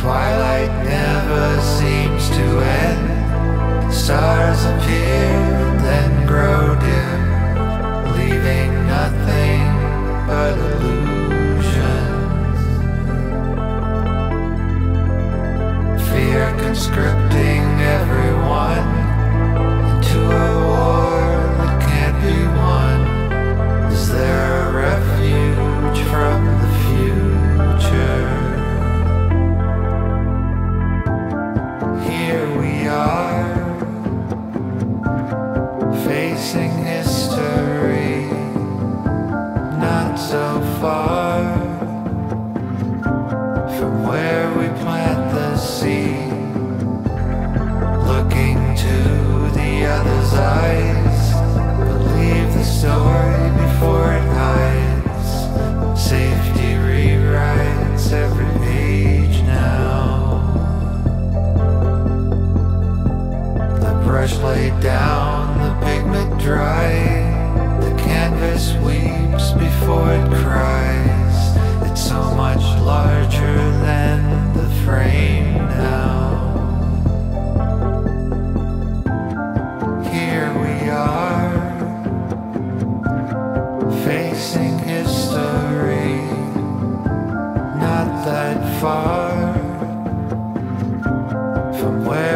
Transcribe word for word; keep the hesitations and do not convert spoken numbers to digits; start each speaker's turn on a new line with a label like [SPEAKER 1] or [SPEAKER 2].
[SPEAKER 1] Twilight never seems to end. Stars appear and then grow dim, leaving nothing but illusions. Fear conscripting everyone into a war that can't be won. Is there a refuge from the future? Here we are, facing history, not so far from where we plant the seed, looking to the other's eyes. Believe the story before it hides. Safety rewrites every page now. The brush laid down, the pigment dry. The canvas weeps before it cries. It's so much larger than the frame now. Here we are, facing history, not that far from where